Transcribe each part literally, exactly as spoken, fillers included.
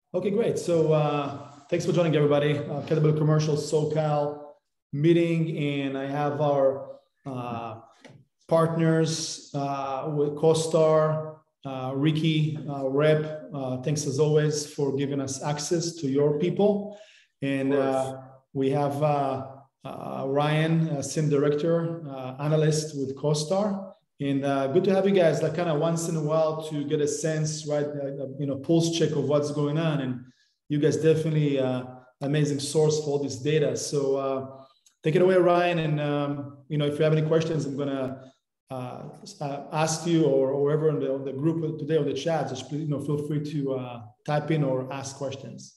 Okay, great. So uh, thanks for joining, everybody. Uh, Keller Williams Commercial SoCal meeting, and I have our uh, partners uh, with CoStar, uh, Ricky, uh, Rep. Uh, thanks as always for giving us access to your people. And uh, we have uh, uh, Ryan, uh, S I M Director, uh, Analyst with CoStar. And uh, good to have you guys, like kind of once in a while to get a sense, right? Uh, you know, pulse check of what's going on. And you guys definitely uh, amazing source for all this data. So uh, take it away, Ryan. And um, you know, if you have any questions, I'm gonna uh, uh, ask you or, or whoever in the, on the group today or the chat. Just you know, feel free to uh, type in or ask questions.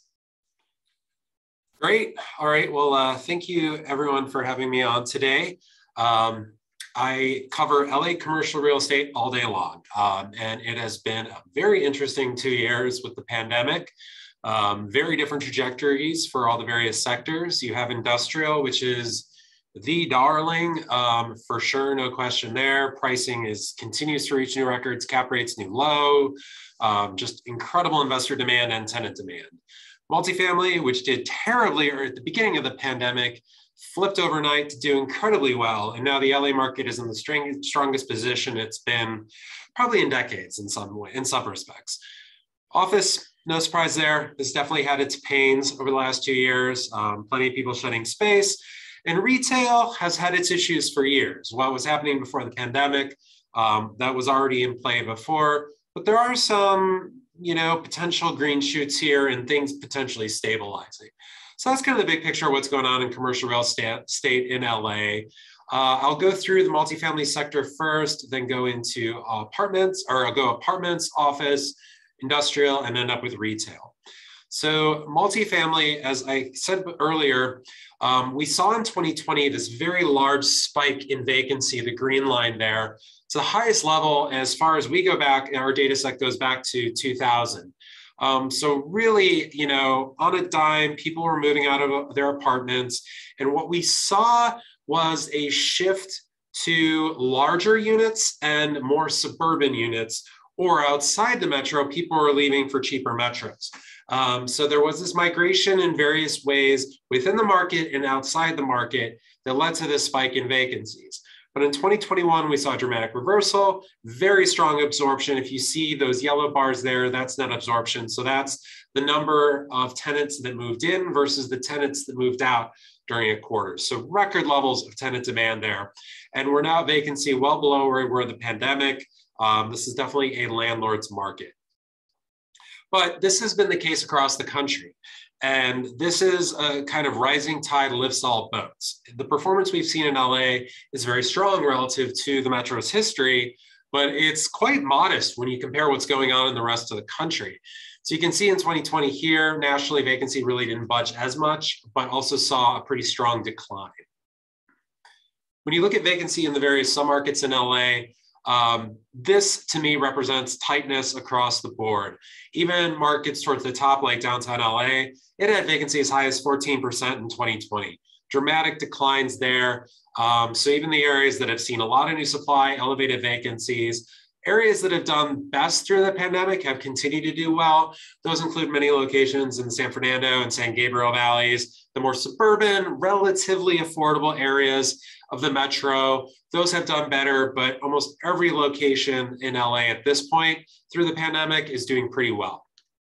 Great. All right. Well, uh, thank you everyone for having me on today. Um, I cover L A commercial real estate all day long, um, and it has been a very interesting two years with the pandemic. Um, very different trajectories for all the various sectors. You have industrial, which is the darling, um, for sure, no question there. Pricing is continues to reach new records, cap rates new low, um, just incredible investor demand and tenant demand. Multifamily, which did terribly at the beginning of the pandemic, flipped overnight to do incredibly well. And now the L A market is in the strongest position it's been probably in decades in some way, in some respects. Office, no surprise there. This definitely had its pains over the last two years. Um, plenty of people shedding space. And retail has had its issues for years. What was happening before the pandemic, um, that was already in play before. But there are some, you know, potential green shoots here and things potentially stabilizing. So that's kind of the big picture of what's going on in commercial real estate in L A. Uh, I'll go through the multifamily sector first, then go into apartments, or I'll go apartments, office, industrial, and end up with retail. So multifamily, as I said earlier, um, we saw in twenty twenty this very large spike in vacancy, the green line there. It's the highest level as far as we go back, our data set goes back to two thousand. Um, so really, you know, on a dime, people were moving out of their apartments. And what we saw was a shift to larger units and more suburban units, or outside the metro, people were leaving for cheaper metros. Um, so there was this migration in various ways within the market and outside the market that led to this spike in vacancies. But in twenty twenty-one, we saw a dramatic reversal, very strong absorption. If you see those yellow bars there, that's net absorption. So that's the number of tenants that moved in versus the tenants that moved out during a quarter. So record levels of tenant demand there. And we're now at vacancy well below where we were in the pandemic. Um, this is definitely a landlord's market. But this has been the case across the country. And this is a kind of rising tide lifts all boats. The performance we've seen in L A is very strong relative to the metro's history, but it's quite modest when you compare what's going on in the rest of the country. So you can see in twenty twenty here, nationally vacancy really didn't budge as much, but also saw a pretty strong decline. When you look at vacancy in the various submarkets in L A, Um, this to me represents tightness across the board. Even markets towards the top, like downtown L A, it had vacancy as high as fourteen percent in twenty twenty. Dramatic declines there. Um, so even the areas that have seen a lot of new supply, elevated vacancies, areas that have done best through the pandemic have continued to do well. Those include many locations in the San Fernando and San Gabriel valleys, the more suburban, relatively affordable areas of the metro. Those have done better, but almost every location in L A at this point through the pandemic is doing pretty well.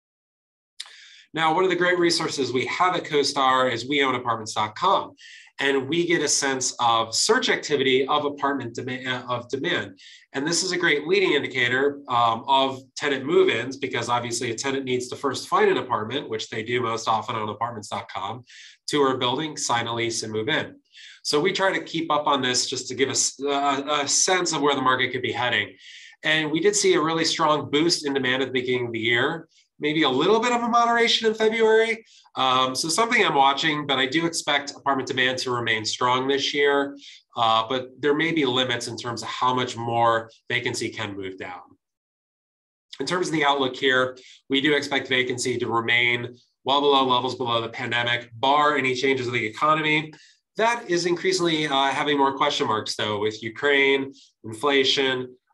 Now, one of the great resources we have at CoStar is we own apartments dot com, and we get a sense of search activity of apartment demand, of demand. And this is a great leading indicator um, of tenant move-ins, because obviously a tenant needs to first find an apartment, which they do most often on apartments dot com, tour a building, sign a lease, and move in. So we try to keep up on this just to give us a, a sense of where the market could be heading. And we did see a really strong boost in demand at the beginning of the year, maybe a little bit of a moderation in February. Um, so something I'm watching, but I do expect apartment demand to remain strong this year. Uh, but there may be limits in terms of how much more vacancy can move down. In terms of the outlook here, we do expect vacancy to remain well below levels below the pandemic, bar any changes of the economy. That is increasingly uh, having more question marks, though, with Ukraine, inflation.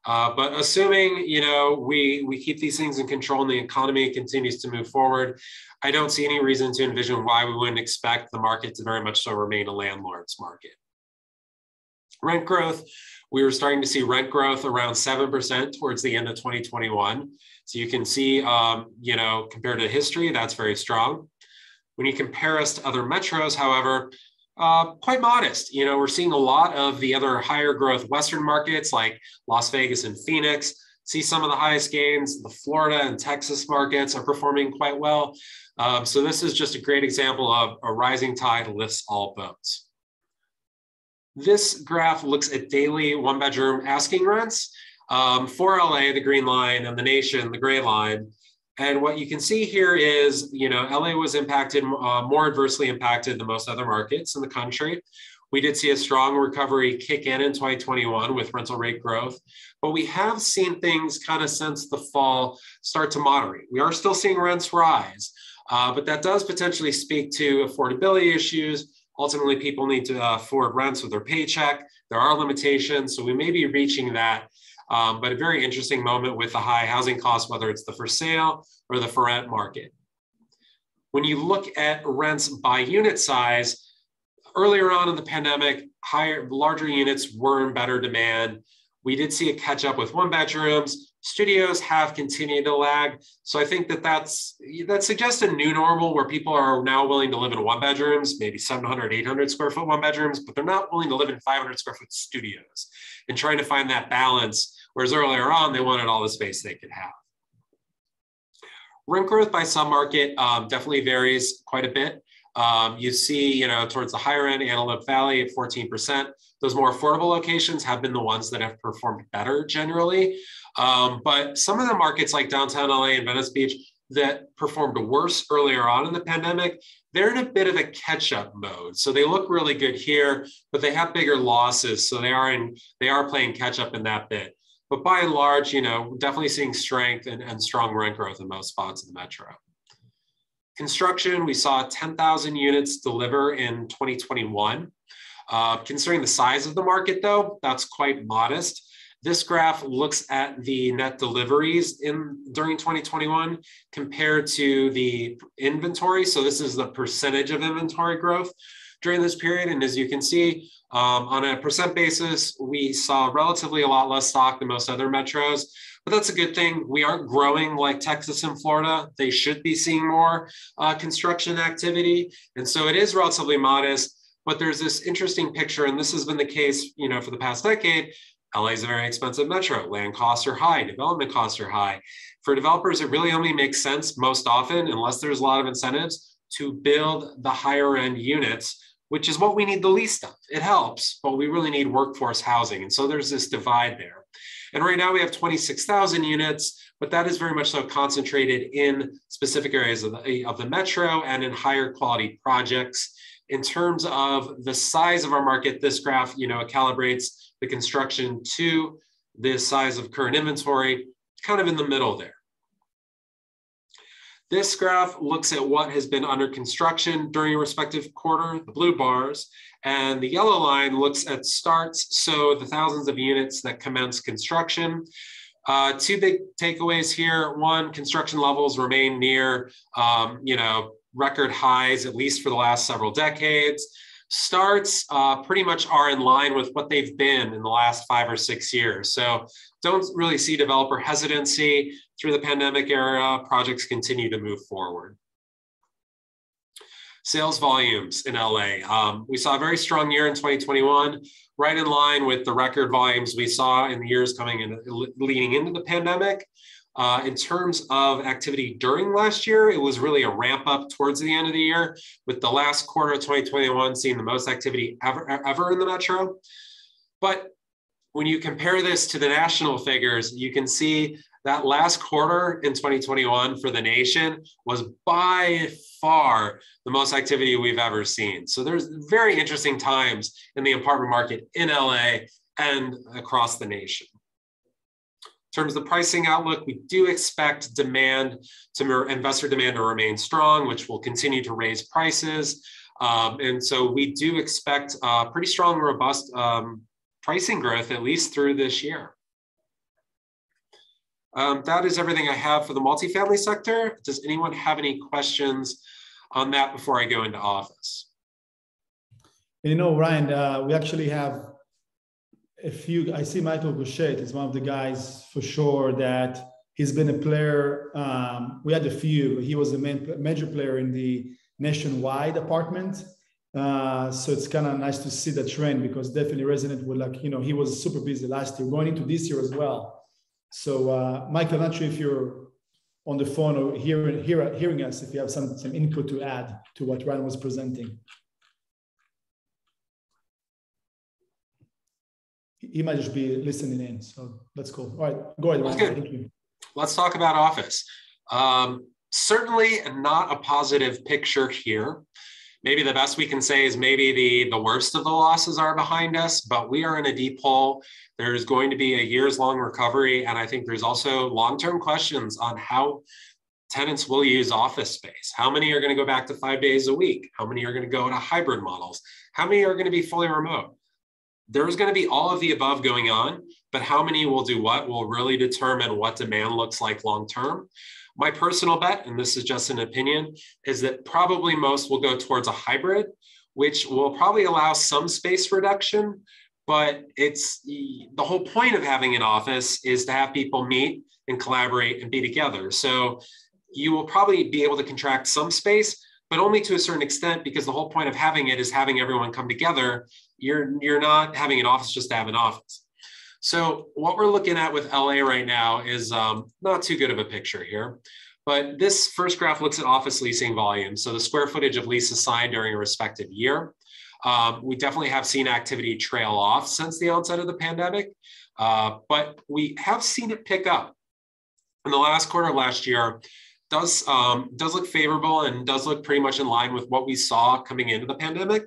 Uh, but assuming, you know, we, we keep these things in control and the economy continues to move forward, I don't see any reason to envision why we wouldn't expect the market to very much so remain a landlord's market. Rent growth, we were starting to see rent growth around seven percent towards the end of twenty twenty-one. So you can see, um, you know, compared to history, that's very strong. When you compare us to other metros, however, uh, quite modest. You know, we're seeing a lot of the other higher growth Western markets like Las Vegas and Phoenix see some of the highest gains. The Florida and Texas markets are performing quite well. Um, so this is just a great example of a rising tide lifts all boats. This graph looks at daily one bedroom asking rents um, for L A, the green line, and the nation, the gray line. And what you can see here is, you know, L A was impacted, uh, more adversely impacted than most other markets in the country. We did see a strong recovery kick in in twenty twenty-one with rental rate growth, but we have seen things kind of since the fall start to moderate. We are still seeing rents rise, uh, but that does potentially speak to affordability issues. Ultimately, people need to uh, afford rents with their paycheck. There are limitations, so we may be reaching that. Um, but a very interesting moment with the high housing costs, whether it's the for sale or the for rent market. When you look at rents by unit size, earlier on in the pandemic, higher, larger units were in better demand. We did see a catch up with one bedrooms. Studios have continued to lag. So I think that that's, that suggests a new normal where people are now willing to live in one bedrooms, maybe seven hundred, eight hundred square foot one bedrooms, but they're not willing to live in five hundred square foot studios and trying to find that balance. Whereas earlier on, they wanted all the space they could have. Rent growth by submarket um, definitely varies quite a bit. Um, you see, you know, towards the higher end, Antelope Valley at fourteen percent. Those more affordable locations have been the ones that have performed better generally. Um, but some of the markets like downtown L A and Venice Beach that performed worse earlier on in the pandemic, they're in a bit of a catch-up mode. So they look really good here, but they have bigger losses. So they are in, they are playing catch-up in that bit. But by and large, you know, definitely seeing strength and, and strong rent growth in most spots of the metro. Construction, we saw ten thousand units deliver in twenty twenty-one. Uh, considering the size of the market, though, that's quite modest. This graph looks at the net deliveries in during twenty twenty-one compared to the inventory. So this is the percentage of inventory growth during this period. And as you can see, um, on a percent basis, we saw relatively a lot less stock than most other metros. But that's a good thing. We aren't growing like Texas and Florida. They should be seeing more uh, construction activity. And so it is relatively modest, but there's this interesting picture, and this has been the case, you know, for the past decade. L A is a very expensive metro. Land costs are high, development costs are high. For developers, it really only makes sense most often, unless there's a lot of incentives, to build the higher end units, which is what we need the least of. It helps, but we really need workforce housing. And so there's this divide there. And right now we have twenty-six thousand units, but that is very much so concentrated in specific areas of the, of the metro and in higher quality projects. In terms of the size of our market, this graph, you know, it calibrates the construction to the size of current inventory, kind of in the middle there. This graph looks at what has been under construction during a respective quarter, the blue bars, and the yellow line looks at starts, so the thousands of units that commence construction. Uh, two big takeaways here. One, construction levels remain near, um, you know, record highs, at least for the last several decades. Starts uh, pretty much are in line with what they've been in the last five or six years. So don't really see developer hesitancy through the pandemic era. Projects continue to move forward. Sales volumes in L A. Um, we saw a very strong year in twenty twenty-one, right in line with the record volumes we saw in the years coming in, leading into the pandemic. Uh, in terms of activity during last year, it was really a ramp up towards the end of the year, with the last quarter of twenty twenty-one seeing the most activity ever, ever in the metro. But when you compare this to the national figures, you can see that last quarter in twenty twenty-one for the nation was by far the most activity we've ever seen. So there's very interesting times in the apartment market in L A and across the nation. In terms of the pricing outlook, we do expect demand to investor demand to remain strong, which will continue to raise prices. Um, and so we do expect uh, pretty strong, robust um, pricing growth, at least through this year. Um, that is everything I have for the multifamily sector. Does anyone have any questions on that before I go into office? And you know, Ryan, uh, we actually have a few. I see Michael Bouchet is one of the guys for sure that he's been a player. Um, we had a few. He was a main, major player in the nationwide apartment. Uh, so it's kind of nice to see the trend because definitely resonant with, like, you know, he was super busy last year, going into this year as well. So uh, Michael, I'm not sure if you're on the phone or hearing, hear, hearing us, if you have some, some input to add to what Ryan was presenting. He might just be listening in. So that's cool. All right, go ahead, Ryan. Thank you. Let's talk about office. Um, certainly not a positive picture here. Maybe the best we can say is maybe the, the worst of the losses are behind us, but we are in a deep hole. There's going to be a years long recovery. And I think there's also long-term questions on how tenants will use office space. How many are going to go back to five days a week? How many are going to go to hybrid models? How many are going to be fully remote? There's going to be all of the above going on, but how many will do what will really determine what demand looks like long-term. My personal bet, and this is just an opinion, is that probably most will go towards a hybrid, which will probably allow some space reduction, but it's the whole point of having an office is to have people meet and collaborate and be together. So you will probably be able to contract some space, but only to a certain extent, because the whole point of having it is having everyone come together. You're, you're not having an office just to have an office. So what we're looking at with L A right now is um, not too good of a picture here, but this first graph looks at office leasing volume. So the square footage of leases signed during a respective year. Um, we definitely have seen activity trail off since the onset of the pandemic, uh, but we have seen it pick up. In the last quarter of last year, does, um, does look favorable and does look pretty much in line with what we saw coming into the pandemic.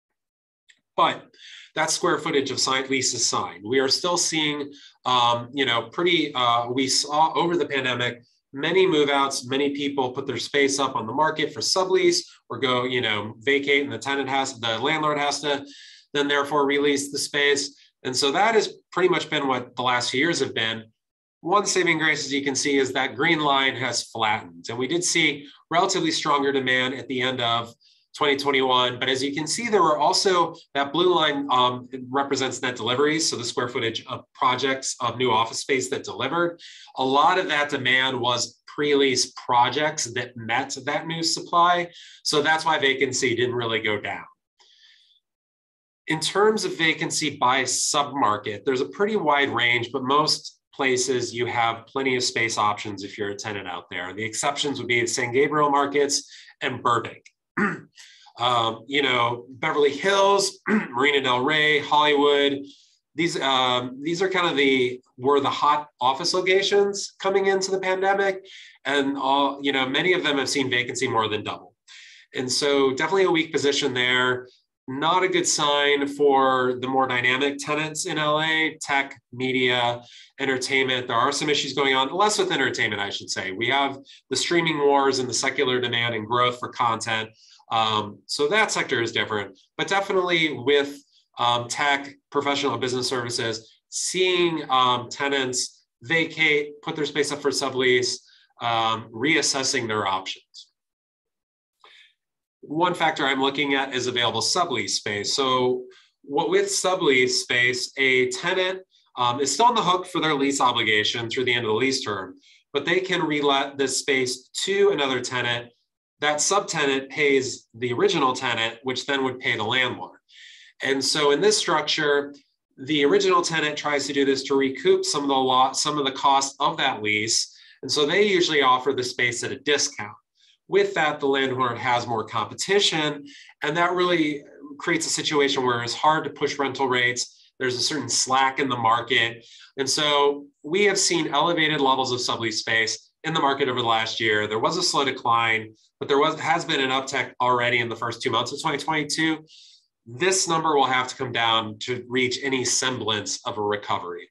But that's square footage of signed leases signed. We are still seeing, um, you know, pretty, uh, we saw over the pandemic, many move outs, many people put their space up on the market for sublease or go, you know, vacate, and the tenant has, the landlord has to then therefore release the space. And so that has pretty much been what the last few years have been. One saving grace, as you can see, is that green line has flattened. And we did see relatively stronger demand at the end of twenty twenty-one. But as you can see, there were also, that blue line um, represents net deliveries. So the square footage of projects of new office space that delivered. A lot of that demand was pre-lease projects that met that new supply. So that's why vacancy didn't really go down. In terms of vacancy by submarket, there's a pretty wide range, but most places you have plenty of space options if you're a tenant out there. The exceptions would be the San Gabriel markets and Burbank. um, you know, Beverly Hills, Marina Del Rey, Hollywood. These um, these are kind of the were the hot office locations coming into the pandemic, and all you know, many of them have seen vacancy more than double. And so definitely a weak position there. Not a good sign for the more dynamic tenants in L A, tech, media, entertainment. There are some issues going on, less with entertainment, I should say. We have the streaming wars and the secular demand and growth for content. Um, so that sector is different, but definitely with um, tech, professional business services, seeing um, tenants vacate, put their space up for sublease, um, reassessing their options. One factor I'm looking at is available sublease space. So what with sublease space, a tenant um, is still on the hook for their lease obligation through the end of the lease term, but they can relet this space to another tenant. That subtenant pays the original tenant, which then would pay the landlord. And so in this structure, the original tenant tries to do this to recoup some of the lot, some of the cost of that lease. And so they usually offer the space at a discount. With that, the landlord has more competition, and that really creates a situation where it's hard to push rental rates. There's a certain slack in the market. And so we have seen elevated levels of sublease space in the market over the last year. There was a slow decline, but there was has been an uptick already in the first two months of twenty twenty-two. This number will have to come down to reach any semblance of a recovery.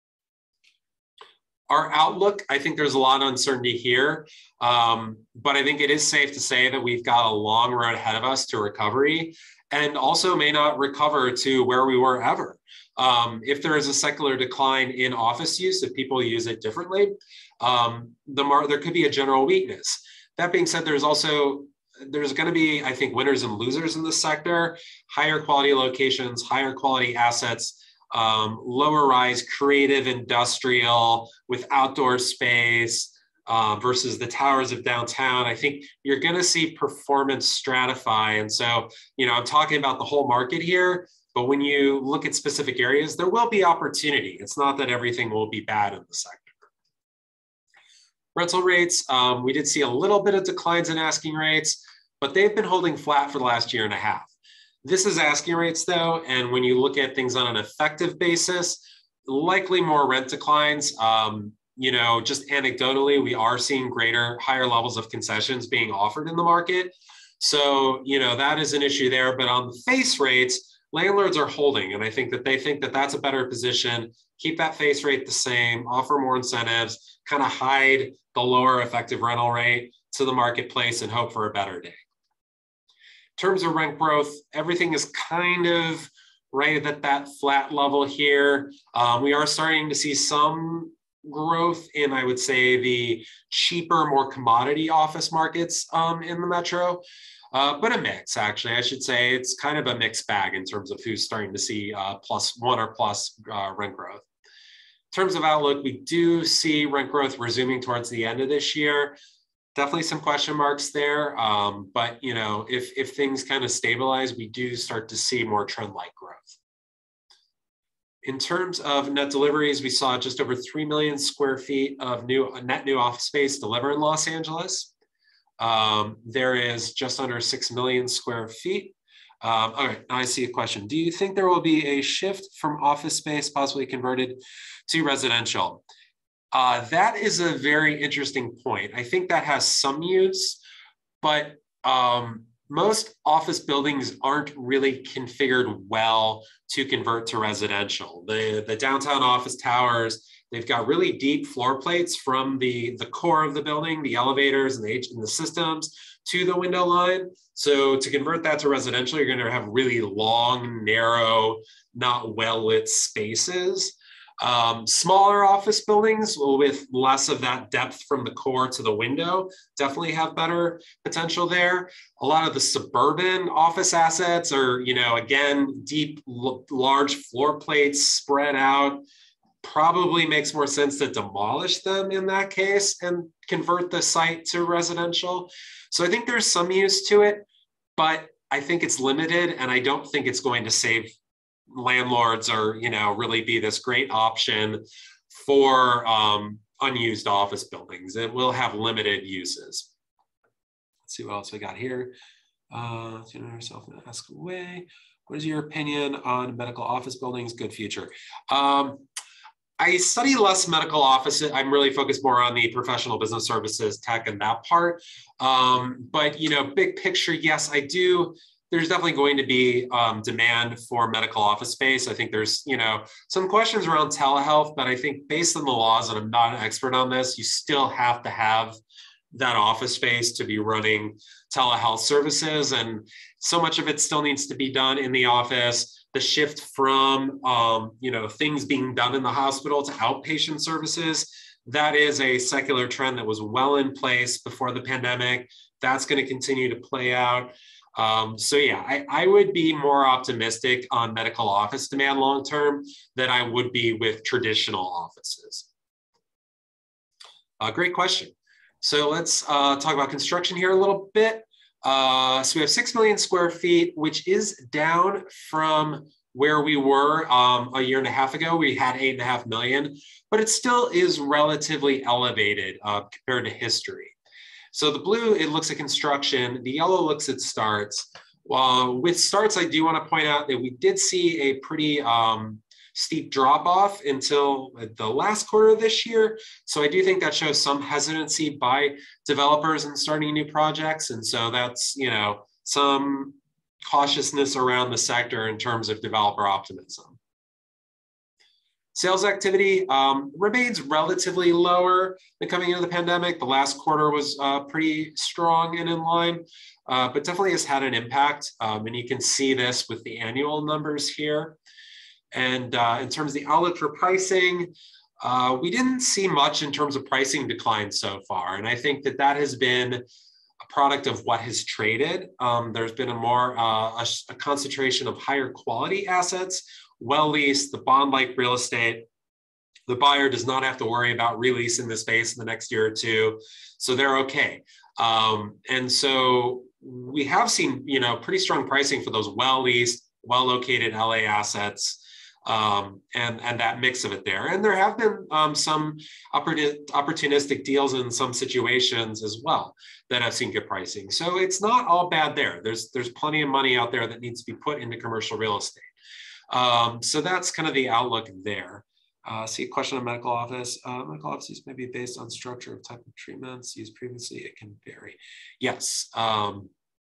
Our outlook, I think there's a lot of uncertainty here, um, but I think it is safe to say that we've got a long road ahead of us to recovery, and also may not recover to where we were ever. Um, if there is a secular decline in office use, if people use it differently, um, the mar there could be a general weakness. That being said, there's also, there's going to be, I think, winners and losers in this sector, higher quality locations, higher quality assets, um, lower rise, creative industrial with outdoor space, Uh, versus the towers of downtown. I think you're going to see performance stratify. And so, you know, I'm talking about the whole market here, but when you look at specific areas, there will be opportunity. It's not that everything will be bad in the sector. Rental rates, um, we did see a little bit of declines in asking rates, but they've been holding flat for the last year and a half. This is asking rates though, and when you look at things on an effective basis, likely more rent declines. Um, You know, just anecdotally, we are seeing greater, higher levels of concessions being offered in the market. So, you know, that is an issue there. But on the face rates, landlords are holding. And I think that they think that that's a better position. Keep that face rate the same, offer more incentives, kind of hide the lower effective rental rate to the marketplace and hope for a better day. In terms of rent growth, everything is kind of right at that flat level here. Um, we are starting to see some growth in, I would say, the cheaper, more commodity office markets um, in the metro, uh, but a mix, actually. I should say it's kind of a mixed bag in terms of who's starting to see uh, plus one or plus uh, rent growth. In terms of outlook, we do see rent growth resuming towards the end of this year. Definitely some question marks there, um, but you know, if, if things kind of stabilize, we do start to see more trend-like growth. In terms of net deliveries, we saw just over three million square feet of new net new office space delivered in Los Angeles. Um, there is just under six million square feet. Um, all right, now I see a question. Do you think there will be a shift from office space possibly converted to residential? Uh, that is a very interesting point. I think that has some use, but um, most office buildings aren't really configured well to convert to residential. The, the downtown office towers, they've got really deep floor plates from the, the core of the building, the elevators and the, and the systems to the window line. So to convert that to residential, you're gonna have really long, narrow, not well-lit spaces. Um, smaller office buildings with less of that depth from the core to the window definitely have better potential there. A lot of the suburban office assets are, you know, again, deep, large floor plates spread out. Probably makes more sense to demolish them in that case and convert the site to residential. So I think there's some use to it, but I think it's limited, and I don't think it's going to save landlords or, you know, really be this great option for um, unused office buildings. It will have limited uses. Let's see what else we got here. Uh, to know yourself and ask away. What is your opinion on medical office buildings? Good future. Um, I study less medical offices. I'm really focused more on the professional business services, tech, and that part. Um, but, you know, big picture, yes, I do. There's definitely going to be um, demand for medical office space. I think there's, you know, some questions around telehealth, but I think based on the laws, and I'm not an expert on this, you still have to have that office space to be running telehealth services. And so much of it still needs to be done in the office. The shift from, um, you know, things being done in the hospital to outpatient services, that is a secular trend that was well in place before the pandemic. That's going to continue to play out. Um, so yeah, I, I would be more optimistic on medical office demand long-term than I would be with traditional offices. Uh, great question. So let's uh, talk about construction here a little bit. Uh, so we have six million square feet, which is down from where we were um, a year and a half ago. We had eight and a half million, but it still is relatively elevated uh, compared to history. So the blue, it looks at construction. The yellow looks at starts. Uh, with starts, I do want to point out that we did see a pretty um, steep drop off until the last quarter of this year. So I do think that shows some hesitancy by developers in starting new projects. And so that's, you know, some cautiousness around the sector in terms of developer optimism. Sales activity um, remains relatively lower than coming into the pandemic. The last quarter was uh, pretty strong and in line, uh, but definitely has had an impact. Um, and you can see this with the annual numbers here. And uh, in terms of the outlook for pricing, uh, we didn't see much in terms of pricing decline so far. And I think that that has been a product of what has traded. Um, there's been a more, uh, a, a concentration of higher quality assets, well-leased, the bond-like real estate. The buyer does not have to worry about releasing the space in the next year or two. So they're okay. Um, and so we have seen, you know, pretty strong pricing for those well-leased, well-located L A assets, um, and, and that mix of it there. And there have been um, some opportunistic deals in some situations as well that have seen good pricing. So it's not all bad there. There's, there's plenty of money out there that needs to be put into commercial real estate. Um, so that's kind of the outlook there. Uh, see a question on medical office. Uh, medical offices may be based on structure of type of treatments used previously. It can vary. Yes. Um,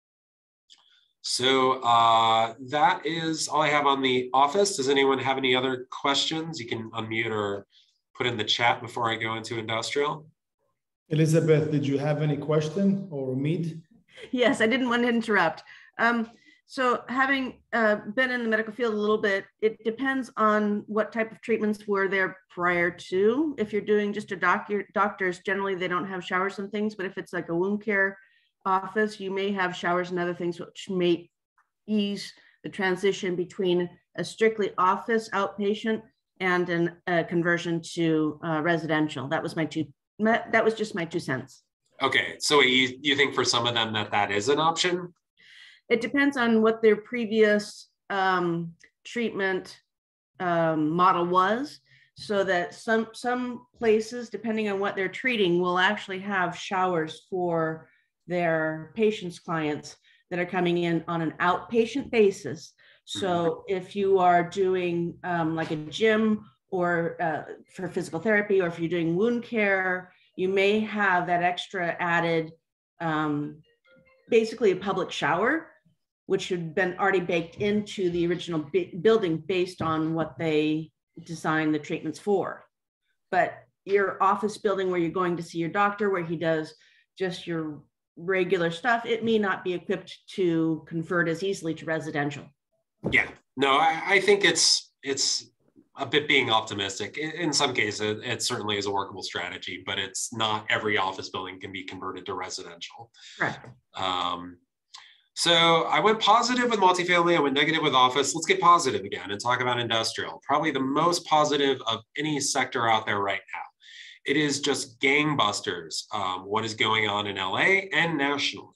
so uh, that is all I have on the office. Does anyone have any other questions? You can unmute or put in the chat before I go into industrial. Elizabeth, did you have any question or Mead? Yes, I didn't want to interrupt. Um, So having uh, been in the medical field a little bit, it depends on what type of treatments were there prior to. If you're doing just a doctor, doctors, generally they don't have showers and things, but if it's like a wound care office, you may have showers and other things which may ease the transition between a strictly office outpatient and an, a conversion to uh, residential. That was my two, that was just my two cents. Okay, so you, you think for some of them that that is an option? It depends on what their previous um, treatment um, model was, so that some, some places, depending on what they're treating, will actually have showers for their patients' clients that are coming in on an outpatient basis. So if you are doing um, like a gym or uh, for physical therapy, or if you're doing wound care, you may have that extra added, um, basically a public shower, which had been already baked into the original building based on what they designed the treatments for. But your office building where you're going to see your doctor, where he does just your regular stuff, it may not be equipped to convert as easily to residential. Yeah, no, I, I think it's it's a bit being optimistic. In, in some cases, it certainly is a workable strategy, but it's not every office building can be converted to residential. Right. Um, So I went positive with multifamily, I went negative with office. Let's get positive again and talk about industrial. Probably the most positive of any sector out there right now. It is just gangbusters, um, what is going on in L A and nationally.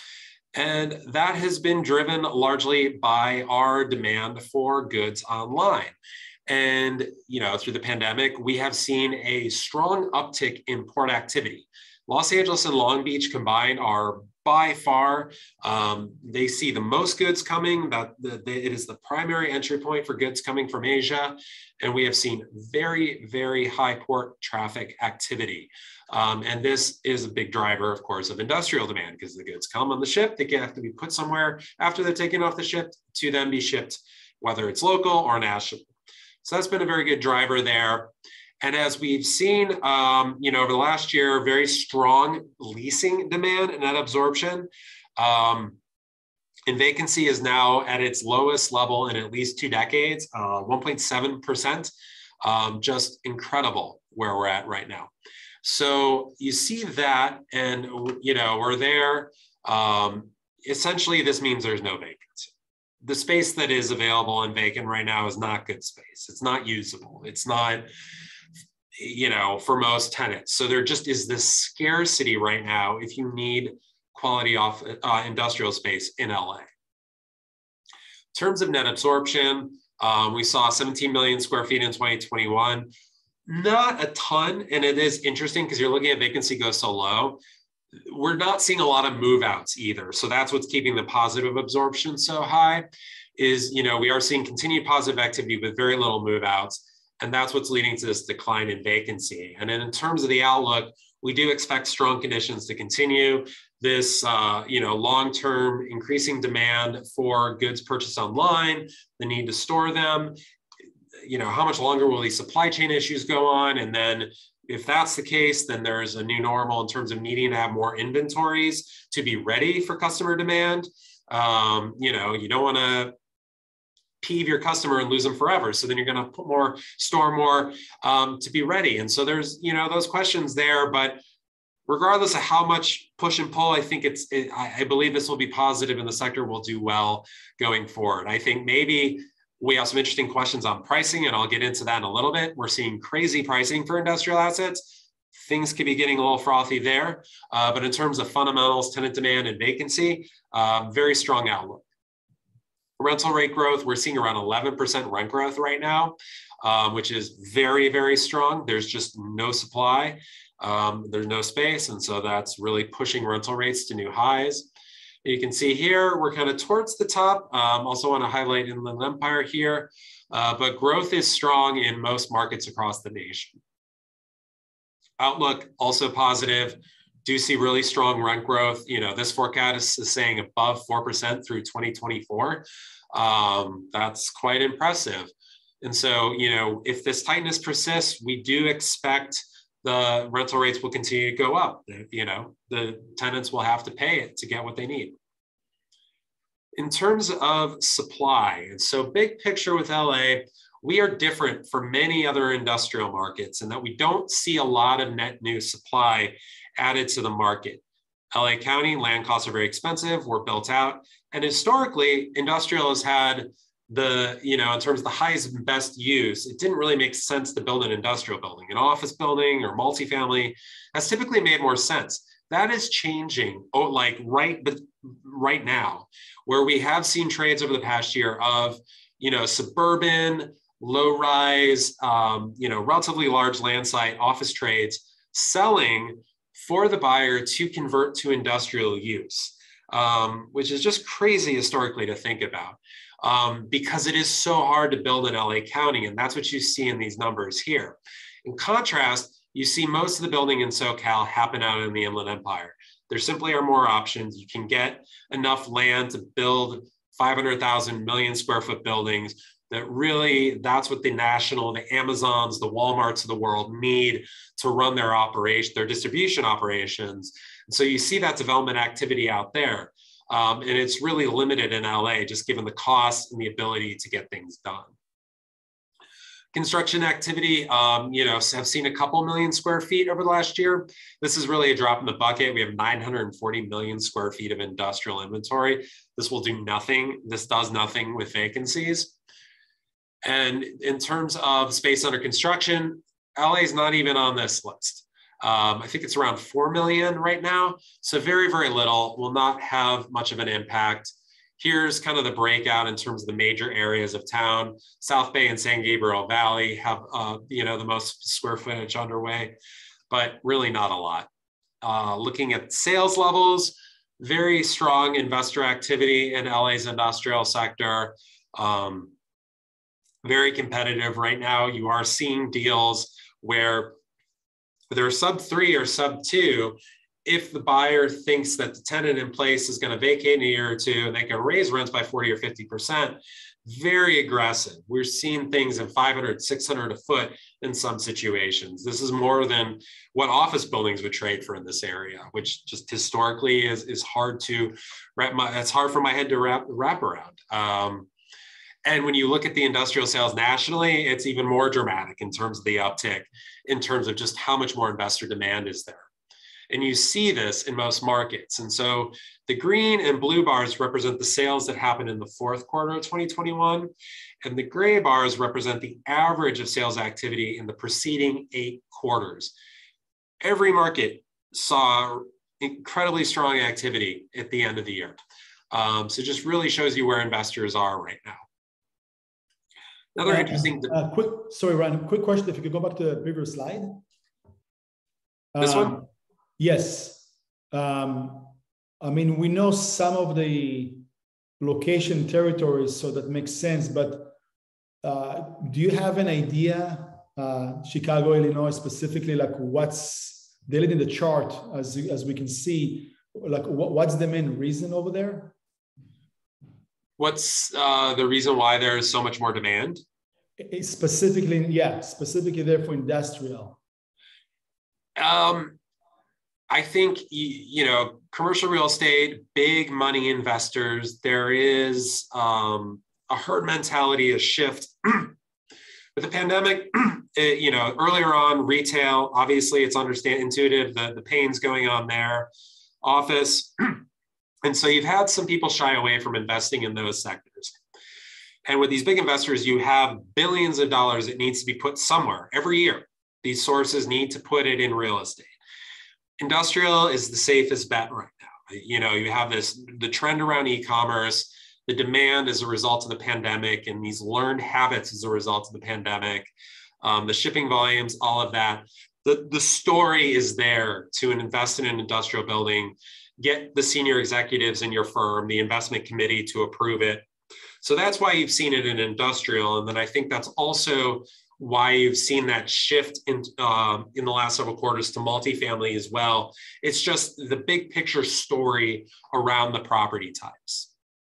And that has been driven largely by our demand for goods online. And, you know, through the pandemic, we have seen a strong uptick in port activity. Los Angeles and Long Beach combined are by far, um, they see the most goods coming. That the, the, it is the primary entry point for goods coming from Asia. And we have seen very, very high port traffic activity. Um, and this is a big driver, of course, of industrial demand, because the goods come on the ship, they have to be put somewhere after they're taken off the ship to then be shipped, whether it's local or national. So that's been a very good driver there. And as we've seen, um, you know, over the last year, very strong leasing demand and net absorption. Um, and vacancy is now at its lowest level in at least two decades, uh, one point seven percent, um, just incredible where we're at right now. So you see that, and, you know, we're there. Um, essentially, this means there's no vacancy. The space that is available and vacant right now is not good space. It's not usable. It's not, you know, for most tenants. So there just is this scarcity right now if you need quality off uh, industrial space in L A. In terms of net absorption, um, we saw seventeen million square feet in twenty twenty-one. Not a ton, and it is interesting because you're looking at vacancy go so low. We're not seeing a lot of move outs either. So that's what's keeping the positive absorption so high is, you know, we are seeing continued positive activity with very little move outs. And that's what's leading to this decline in vacancy. And then in terms of the outlook, we do expect strong conditions to continue. This, uh, you know, long-term increasing demand for goods purchased online, the need to store them. You know, how much longer will these supply chain issues go on? And then if that's the case, then there's a new normal in terms of needing to have more inventories to be ready for customer demand. Um, you know, you don't want to peeve your customer and lose them forever. So then you're going to put more, store more um, to be ready. And so there's, you know, those questions there, but regardless of how much push and pull, I think it's, it, I, I believe this will be positive and the sector will do well going forward. I think maybe we have some interesting questions on pricing, and I'll get into that in a little bit. We're seeing crazy pricing for industrial assets. Things could be getting a little frothy there. Uh, but in terms of fundamentals, tenant demand and vacancy, uh, very strong outlook. Rental rate growth, we're seeing around eleven percent rent growth right now, um, which is very, very strong. There's just no supply. Um, there's no space. And so that's really pushing rental rates to new highs. You can see here, we're kind of towards the top. Um, also want to highlight Inland Empire here, uh, but growth is strong in most markets across the nation. Outlook also positive. Do see really strong rent growth. You know, this forecast is saying above four percent through twenty twenty-four. Um, that's quite impressive. And so, you know, if this tightness persists, we do expect the rental rates will continue to go up. You know, the tenants will have to pay it to get what they need. In terms of supply, and so big picture with L A, we are different from many other industrial markets in that we don't see a lot of net new supply added to the market. L A County land costs are very expensive, we're built out, and historically industrial has had the, you know, in terms of the highest and best use, it didn't really make sense to build an industrial building. An office building or multifamily has typically made more sense. That is changing, oh, like right, but right now, where we have seen trades over the past year of, you know, suburban, low rise, um, you know, relatively large land site office trades selling for the buyer to convert to industrial use, um, which is just crazy historically to think about. Um, because it is so hard to build in L A County, and that's what you see in these numbers here. In contrast, you see most of the building in SoCal happen out in the Inland Empire. There simply are more options. You can get enough land to build five hundred thousand million square foot buildings that really, that's what the national, the Amazons, the Walmarts of the world need to run their operation, their distribution operations. And so you see that development activity out there. Um, and it's really limited in L A, just given the cost and the ability to get things done. Construction activity, um, you know, have seen a couple million square feet over the last year. This is really a drop in the bucket. We have nine hundred forty million square feet of industrial inventory. This will do nothing. This does nothing with vacancies. And in terms of space under construction, L A is not even on this list. Um, I think it's around four million right now. So very, very little, will not have much of an impact. Here's kind of the breakout in terms of the major areas of town. South Bay and San Gabriel Valley have, uh, you know, the most square footage underway, but really not a lot. Uh, looking at sales levels, very strong investor activity in L A's industrial sector. Um, very competitive right now. You are seeing deals where they're sub three or sub two. If the buyer thinks that the tenant in place is going to vacate in a year or two and they can raise rents by forty or fifty percent, very aggressive. We're seeing things at five hundred, six hundred a foot in some situations. This is more than what office buildings would trade for in this area, which just historically is, is hard to wrap my, it's hard for my head to wrap, wrap around. Um, And when you look at the industrial sales nationally, it's even more dramatic in terms of the uptick, in terms of just how much more investor demand is there. And you see this in most markets. And so the green and blue bars represent the sales that happened in the fourth quarter of twenty twenty-one. And the gray bars represent the average of sales activity in the preceding eight quarters. Every market saw incredibly strong activity at the end of the year. Um, so it just really shows you where investors are right now. Another uh, interesting. Uh, quick, sorry, Ryan. Quick question. If you could go back to the previous slide. This um, one? Yes. Um, I mean, we know some of the location territories, so that makes sense. But uh, do you have an idea, uh, Chicago, Illinois, specifically, like what's they lead in the chart, as as we can see, like what, what's the main reason over there? What's uh, the reason why there is so much more demand? It's specifically, yeah, specifically there for industrial. Um, I think, you know, commercial real estate, big money investors, there is um, a herd mentality, a shift. With the pandemic, it, you know, earlier on, retail, obviously it's understand intuitive, the, the pains going on there, office. And so you've had some people shy away from investing in those sectors. And with these big investors, you have billions of dollars that needs to be put somewhere every year. These sources need to put it in real estate. Industrial is the safest bet right now. You know, you have this, the trend around e-commerce, the demand as a result of the pandemic, and these learned habits as a result of the pandemic, um, the shipping volumes, all of that. The, the story is there to invest in an industrial building, get the senior executives in your firm, the investment committee to approve it. So that's why you've seen it in industrial. And then I think that's also why you've seen that shift in, um, in the last several quarters to multifamily as well. It's just the big picture story around the property types.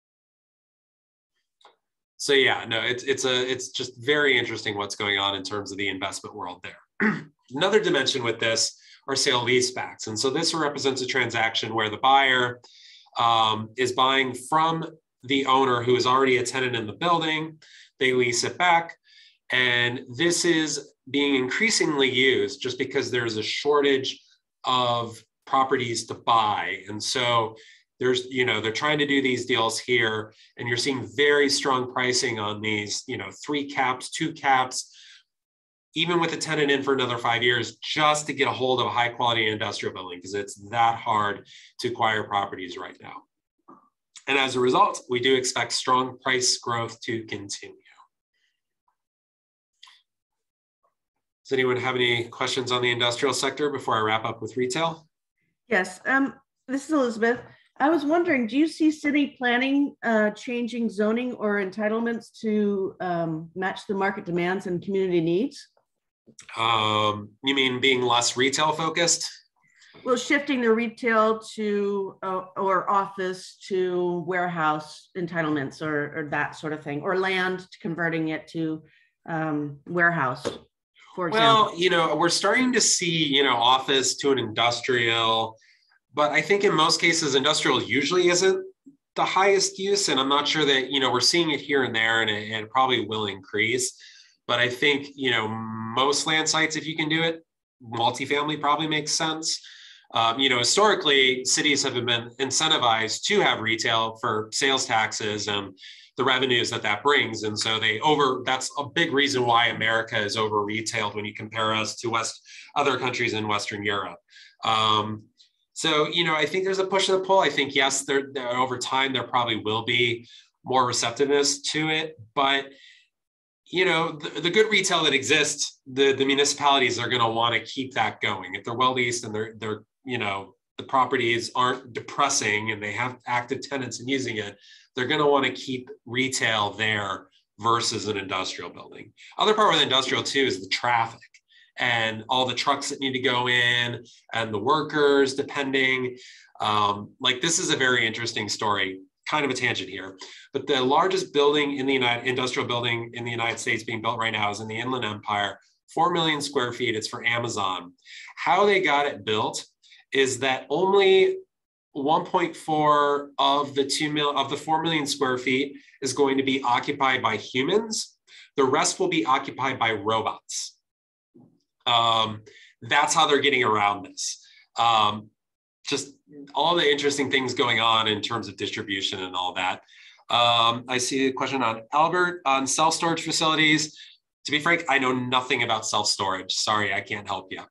So yeah, no, it's, it's, a, it's just very interesting what's going on in terms of the investment world there. Another dimension with this are sale leasebacks. And so this represents a transaction where the buyer um, is buying from the owner who is already a tenant in the building. They lease it back. And this is being increasingly used just because there's a shortage of properties to buy. And so there's, you know, they're trying to do these deals here, and you're seeing very strong pricing on these, you know, three caps, two caps, even with a tenant in for another five years, just to get a hold of a high quality industrial building, because it's that hard to acquire properties right now. And as a result, we do expect strong price growth to continue. Does anyone have any questions on the industrial sector before I wrap up with retail? Yes, um, this is Elizabeth. I was wondering, do you see city planning uh, changing zoning or entitlements to um, match the market demands and community needs? Um, you mean being less retail focused? Well, shifting the retail to uh, or office to warehouse entitlements, or, or that sort of thing, or land, converting it to um, warehouse, for example. Well, you know, we're starting to see, you know, office to an industrial, but I think in most cases, industrial usually isn't the highest use. And I'm not sure that, you know, we're seeing it here and there, and it, and it probably will increase. But I think, you know, most land sites, if you can do it, multifamily probably makes sense. Um, you know, historically, cities have been incentivized to have retail for sales taxes and the revenues that that brings. And so they over, that's a big reason why America is over retailed when you compare us to West, other countries in Western Europe. Um, so, you know, I think there's a push and a pull. I think, yes, there, there over time, there probably will be more receptiveness to it, but you know, the, the good retail that exists, the, the municipalities are going to want to keep that going. If they're well leased and they're, they're, you know, the properties aren't depressing and they have active tenants in using it, they're going to want to keep retail there versus an industrial building. Other part with industrial too is the traffic and all the trucks that need to go in and the workers, depending. Um, like this is a very interesting story. Kind of a tangent here, but the largest building in the United industrial building in the United States being built right now is in the Inland Empire, four million square feet. It's for Amazon. How they got it built is that only one point four of the two mil of the four million square feet is going to be occupied by humans. The rest will be occupied by robots. Um, that's how they're getting around this. Um, just all the interesting things going on in terms of distribution and all that. Um, I see a question on Albert on self-storage facilities. To be frank, I know nothing about self-storage. Sorry, I can't help you.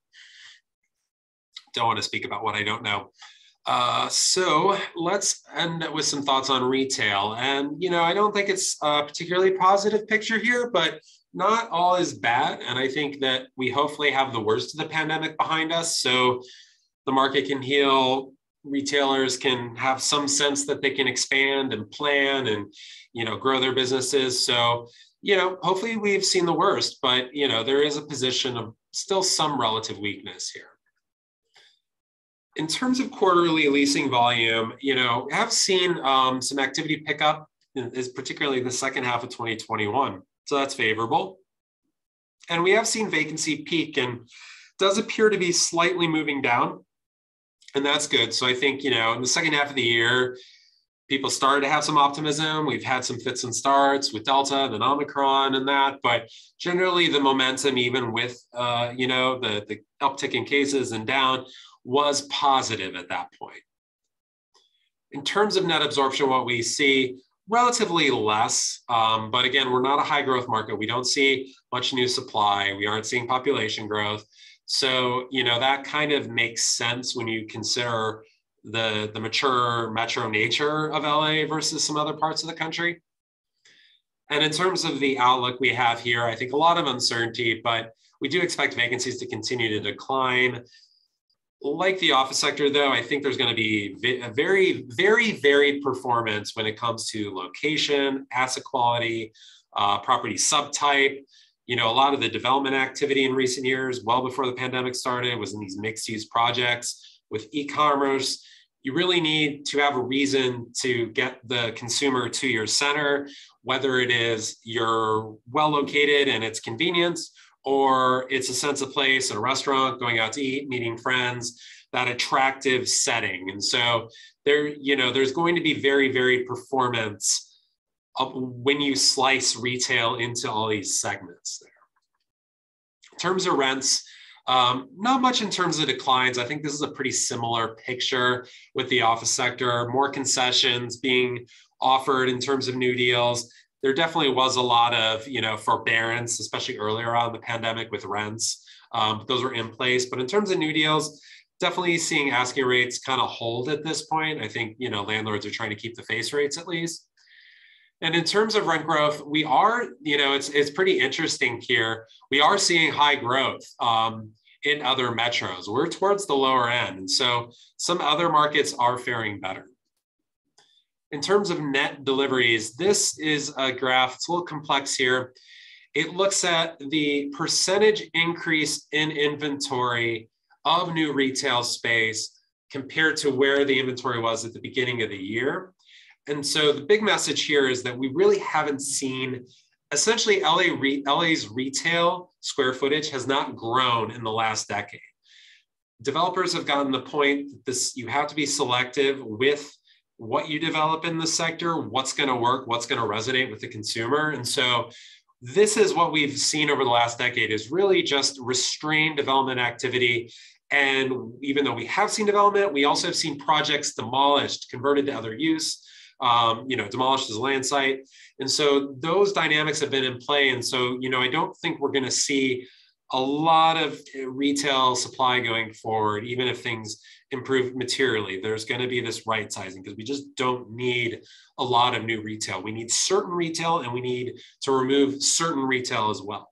Don't want to speak about what I don't know. Uh, so let's end with some thoughts on retail. And, you know, I don't think it's a particularly positive picture here, but not all is bad. And I think that we hopefully have the worst of the pandemic behind us. So the market can heal, retailers can have some sense that they can expand and plan and, you know, grow their businesses. So, you know, hopefully we've seen the worst, but, you know, there is a position of still some relative weakness here. In terms of quarterly leasing volume, you know, we have seen um, some activity pick up, is particularly the second half of twenty twenty-one. So that's favorable. And we have seen vacancy peak and does appear to be slightly moving down. And that's good. So I think, you know, in the second half of the year, people started to have some optimism. We've had some fits and starts with Delta and then Omicron and that, but generally the momentum, even with, uh, you know, the, the uptick in cases and down, was positive at that point. In terms of net absorption, what we see, relatively less, um, but again, we're not a high growth market. We don't see much new supply. We aren't seeing population growth. So, you know, that kind of makes sense when you consider the, the mature metro nature of L A versus some other parts of the country. And in terms of the outlook we have here, I think a lot of uncertainty, but we do expect vacancies to continue to decline. Like the office sector, though, I think there's going to be a very, very varied performance when it comes to location, asset quality, uh, property subtype. You know, a lot of the development activity in recent years, well before the pandemic started, was in these mixed-use projects with e-commerce. You really need to have a reason to get the consumer to your center, whether it is you're well located and it's convenience, or it's a sense of place, a restaurant, going out to eat, meeting friends, that attractive setting. And so there, you know, there's going to be very varied performance of when you slice retail into all these segments there. In terms of rents, um, not much in terms of declines. I think this is a pretty similar picture with the office sector, more concessions being offered in terms of new deals. There definitely was a lot of, you know, forbearance, especially earlier on in the pandemic with rents. Um, those were in place. But in terms of new deals, definitely seeing asking rates kind of hold at this point. I think, you know, landlords are trying to keep the face rates at least. And in terms of rent growth, we are, you know, it's, it's pretty interesting here. We are seeing high growth um, in other metros. We're towards the lower end. And so some other markets are faring better. In terms of net deliveries, this is a graph, it's a little complex here. It looks at the percentage increase in inventory of new retail space compared to where the inventory was at the beginning of the year. And so the big message here is that we really haven't seen, essentially L A re, L A's retail square footage has not grown in the last decade. Developers have gotten to the point that this, you have to be selective with what you develop in the sector, what's going to work, what's going to resonate with the consumer. And so this is what we've seen over the last decade, is really just restrained development activity. And even though we have seen development, we also have seen projects demolished, converted to other use, um, you know, demolished as a land site. And so those dynamics have been in play. And so, you know, I don't think we're going to see a lot of retail supply going forward, even if things improve materially. There's going to be this right sizing because we just don't need a lot of new retail. We need certain retail and we need to remove certain retail as well.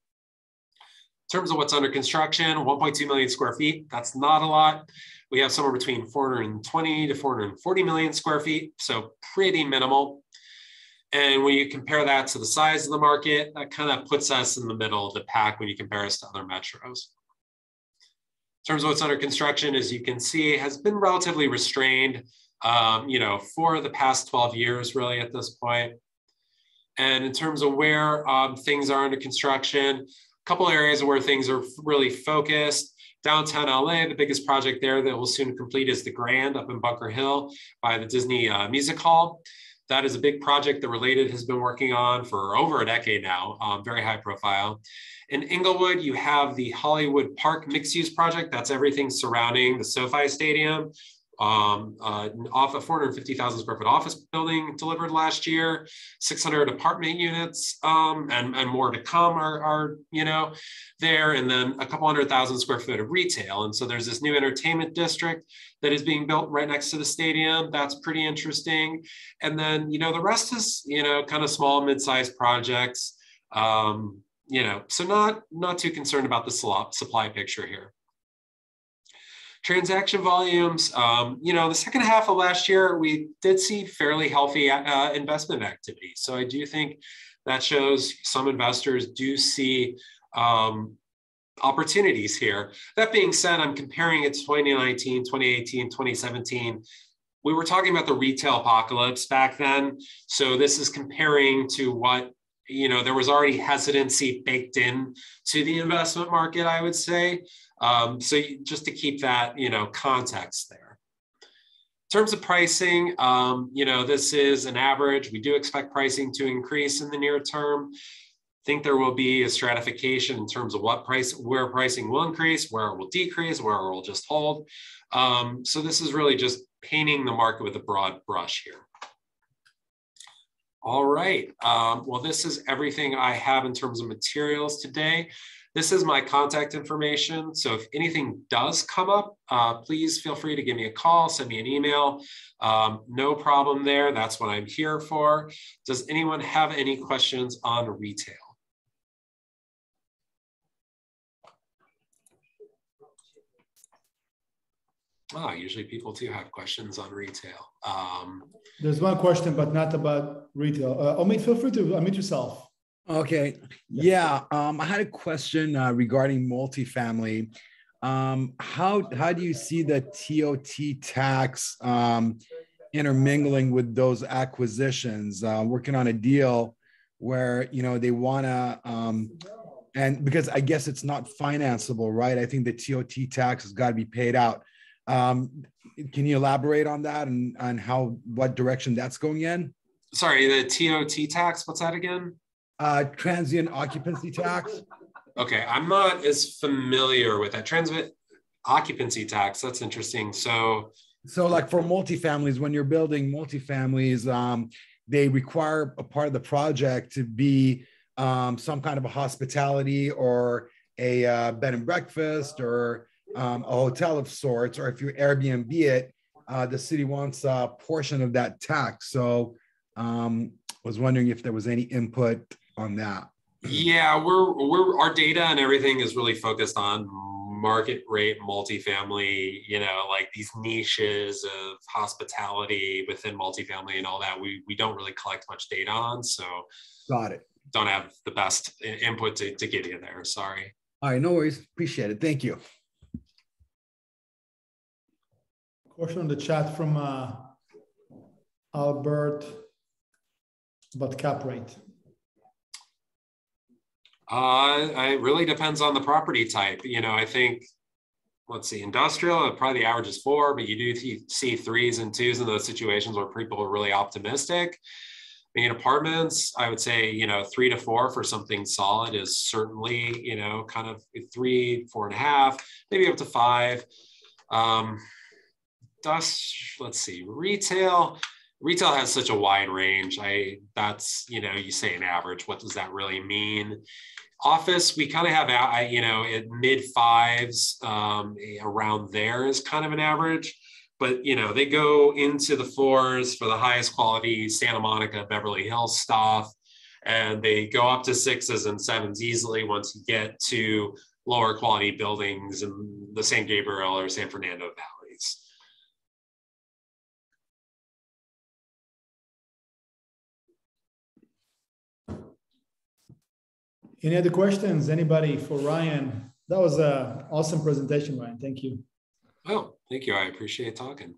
In terms of what's under construction, one point two million square feet, that's not a lot. We have somewhere between four hundred twenty to four hundred forty million square feet, so pretty minimal. And when you compare that to the size of the market, that kind of puts us in the middle of the pack when you compare us to other metros. In terms of what's under construction, as you can see, has been relatively restrained, um, you know, for the past twelve years, really, at this point. And in terms of where um, things are under construction, a couple areas where things are really focused. Downtown L A, the biggest project there that will soon complete is the Grand up in Bunker Hill by the Disney uh, Music Hall. That is a big project that Related has been working on for over a decade now, um, very high profile. In Inglewood, you have the Hollywood Park mixed-use project. That's everything surrounding the SoFi Stadium. Um, uh, off a four hundred fifty thousand square foot office building delivered last year, six hundred apartment units, um, and, and more to come are, are, you know, there, and then a couple hundred thousand square foot of retail. And so there's this new entertainment district that is being built right next to the stadium. That's pretty interesting. And then, you know, the rest is, you know, kind of small, mid-sized projects, um, you know, so not, not too concerned about the supply picture here. Transaction volumes, um, you know, the second half of last year, we did see fairly healthy uh, investment activity. So I do think that shows some investors do see um, opportunities here. That being said, I'm comparing it to twenty nineteen, twenty eighteen, twenty seventeen. We were talking about the retail apocalypse back then. So this is comparing to what, you know, there was already hesitancy baked in to the investment market, I would say. Um, so just to keep that, you know, context there. terms of pricing, um, you know, this is an average. We do expect pricing to increase in the near term. I think there will be a stratification in terms of what price, where pricing will increase, where it will decrease, where it will just hold. Um, so this is really just painting the market with a broad brush here. All right. Um, well, this is everything I have in terms of materials today. This is my contact information. So if anything does come up, uh, please feel free to give me a call, send me an email. Um, no problem there. That's what I'm here for. Does anyone have any questions on retail? Oh, usually people do have questions on retail. Um, There's one question, but not about retail. Uh, Omid, feel free to unmute yourself. Okay. Yeah. Um, I had a question uh, regarding multifamily. Um, how, how do you see the T O T tax um, intermingling with those acquisitions? Uh, working on a deal where, you know, they want to, um, and because I guess it's not financeable, right? I think the T O T tax has got to be paid out. Um, can you elaborate on that and on how, what direction that's going in? Sorry, the T O T tax, what's that again? Uh, transient occupancy tax. Okay, I'm not as familiar with that. Transient occupancy tax, that's interesting. So, so like for multifamilies, when you're building multifamilies, um, they require a part of the project to be um, some kind of a hospitality or a uh, bed and breakfast or um, a hotel of sorts, or if you Airbnb it, uh, the city wants a portion of that tax. So um, was wondering if there was any input on that. Yeah, we're we're our data and everything is really focused on market rate multifamily, you know, like these niches of hospitality within multifamily and all that. We we don't really collect much data on, so got it. Don't have the best input to, to give you there. Sorry. All right, no worries. Appreciate it. Thank you. Question on the chat from uh, Albert about cap rate. Uh, it really depends on the property type. You know, I think, let's see, industrial, probably the average is four, but you do see threes and twos in those situations where people are really optimistic. I mean, apartments, I would say, you know, three to four for something solid is certainly, you know, kind of three, four and a half, maybe up to five. Um, dust, let's see, retail. Retail has such a wide range. I that's, you know, you say an average, what does that really mean? Office, we kind of have, I, you know, at mid fives, um, around there is kind of an average. But, you know, they go into the fours for the highest quality Santa Monica, Beverly Hills stuff. And they go up to sixes and sevens easily once you get to lower quality buildings in the San Gabriel or San Fernando valleys. Any other questions? Anybody for Ryan? That was an awesome presentation, Ryan. Thank you. Oh, thank you. I appreciate talking.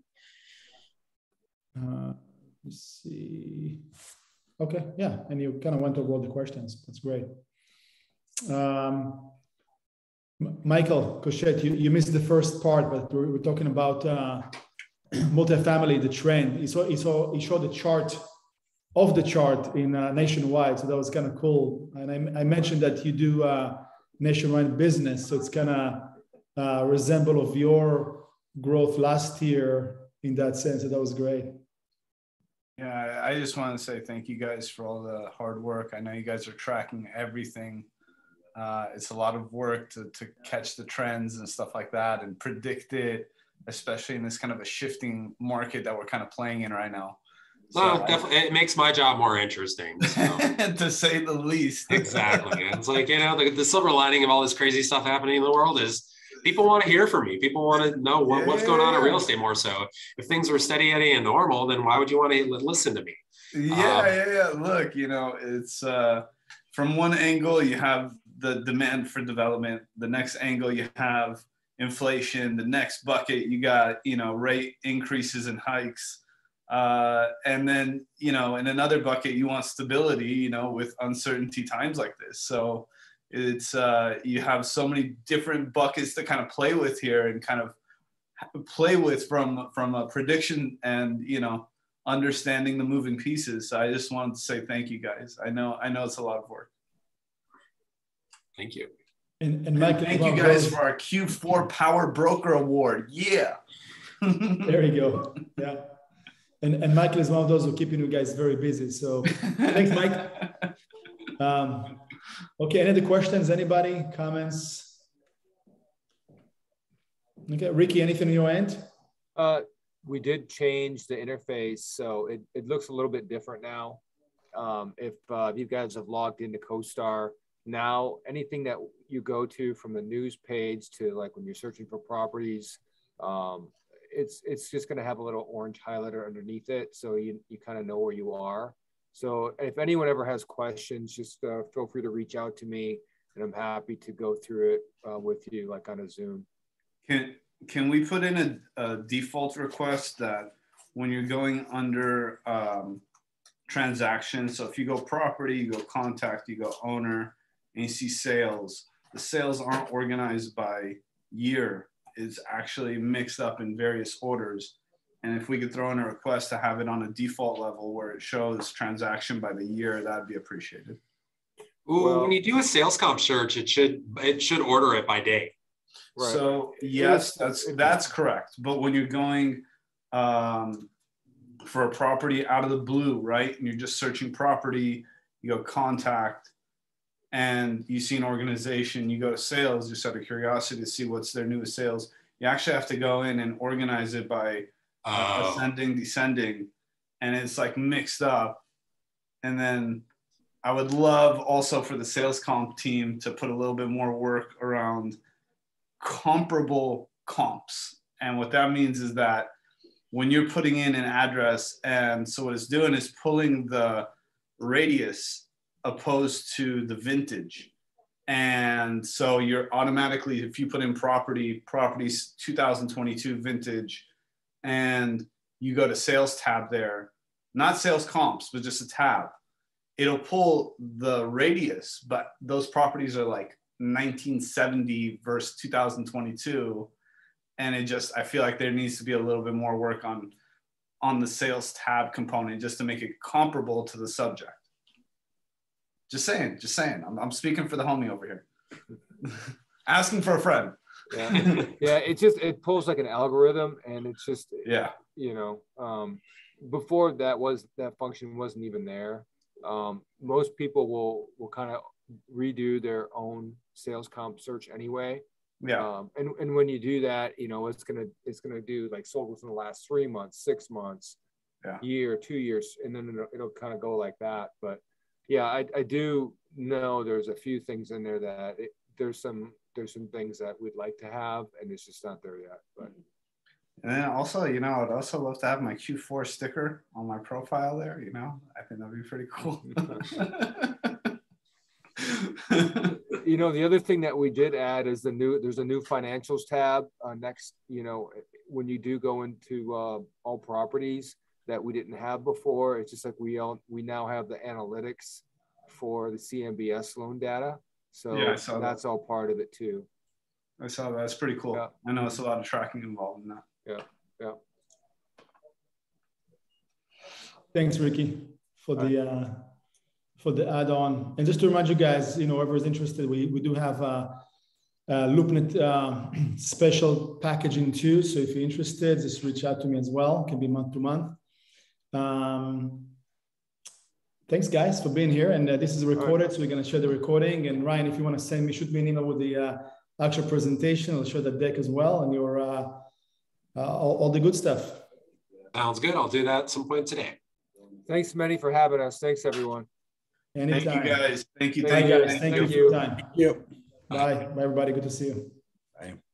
Uh, let's see. Okay, yeah, and you kind of went over all the questions. That's great. Um, Michael 𝐸𝐚𝐡, you, you missed the first part, but we're, we're talking about uh, multifamily, the trend. He saw, he saw, he showed the chart of the chart in uh, nationwide, so that was kind of cool. And I, I mentioned that you do uh, nationwide business, so it's kind of uh, resemble of your growth last year in that sense. So that was great. Yeah, I just want to say thank you guys for all the hard work. I know you guys are tracking everything. Uh, it's a lot of work to, to catch the trends and stuff like that and predict it, especially in this kind of a shifting market that we're kind of playing in right now. So well, definitely, it makes my job more interesting, so. To say the least. Exactly. It's like, you know, the, the silver lining of all this crazy stuff happening in the world is people want to hear from me. People want to know what, yeah. what's going on in real estate more so. If things were steady Eddie and normal, then why would you want to listen to me? Yeah, um, yeah, yeah. Look, you know, it's uh, from one angle, you have the demand for development. The next angle, you have inflation. The next bucket, you got, you know, rate increases and hikes. Uh, and then, you know, in another bucket, you want stability, you know, with uncertainty times like this. So it's, uh, you have so many different buckets to kind of play with here and kind of play with from from a prediction and, you know, understanding the moving pieces. So I just wanted to say thank you guys. I know I know it's a lot of work. Thank you. And, and Mike, and thank you guys for our Q four Power Broker Award. Yeah. There you go. Yeah. And, and Michael is one of those who keeping you guys very busy. So thanks, Mike. Um, okay, any other questions? Anybody? Comments? Okay, Ricky, anything on your end? Uh, we did change the interface, so it, it looks a little bit different now. Um, if uh, you guys have logged into CoStar, now anything that you go to from the news page to like when you're searching for properties, um, it's it's just going to have a little orange highlighter underneath it, so you, you kind of know where you are. So if anyone ever has questions, just uh, feel free to reach out to me, and I'm happy to go through it uh, with you, like on a Zoom. Can can we put in a, a default request that when you're going under um, transactions, so if you go property, you go contact, you go owner, and you see sales, the sales aren't organized by year. It's actually mixed up in various orders. And if we could throw in a request to have it on a default level where it shows transaction by the year, that'd be appreciated. Ooh, Well, when you do a sales comp search, it should it should order it by day. Right. So yes, that's that's correct. But when you're going um, for a property out of the blue, right, and you're just searching property, you go contact, and you see an organization, you go to sales, just out of curiosity to see what's their newest sales. You actually have to go in and organize it by uh, Oh. ascending, descending, and it's like mixed up. And then I would love also for the sales comp team to put a little bit more work around comparable comps. And what that means is that when you're putting in an address, and so what it's doing is pulling the radius opposed to the vintage. And so you're automatically, if you put in property, properties two thousand twenty-two vintage, and you go to sales tab there, not sales comps, but just a tab, it'll pull the radius, but those properties are like nineteen seventy versus two thousand twenty-two. And it just, I feel like there needs to be a little bit more work on, on the sales tab component just to make it comparable to the subject. Just saying, just saying. I'm, I'm speaking for the homie over here. Asking for a friend. Yeah, yeah. It just it pulls like an algorithm, and it's just Yeah. You know, um, before that was that function wasn't even there. Um, most people will will kind of redo their own sales comp search anyway. Yeah. Um, and and when you do that, you know, it's gonna it's gonna do like sold within the last three months, six months, yeah. year, two years, and then it'll, it'll kind of go like that. But yeah, I, I do know there's a few things in there that it, there's some there's some things that we'd like to have, and it's just not there yet. But and then also, you know, I'd also love to have my Q four sticker on my profile there. You know, I think that'd be pretty cool. You know, the other thing that we did add is the new there's a new financials tab uh, next. You know, when you do go into uh, all properties that we didn't have before, it's just like we all we now have the analytics for the C M B S loan data. So yeah, I saw that's that. all part of it too. I saw that. That's pretty cool. Yeah. I know it's a lot of tracking involved in that. Yeah, yeah. Thanks, Ricky, for the uh, for the add-on. And just to remind you guys, you know, whoever's interested, we we do have a, a LoopNet uh, special packaging too. So if you're interested, just reach out to me as well. It can be month to month. Um, thanks, guys, for being here. And uh, this is recorded, so we're going to share the recording. And Ryan, if you want to send me, shoot me an email with the uh, actual presentation. I'll show the deck as well and your uh, uh, all, all the good stuff. Sounds good. I'll do that at some point today. Thanks, Manny, for having us. Thanks, everyone. Anytime. Thank you, guys. Thank you. Bye, Thank you. guys. Thank, Thank you you. for your time. Yep. Bye. Bye, everybody. Good to see you. Bye.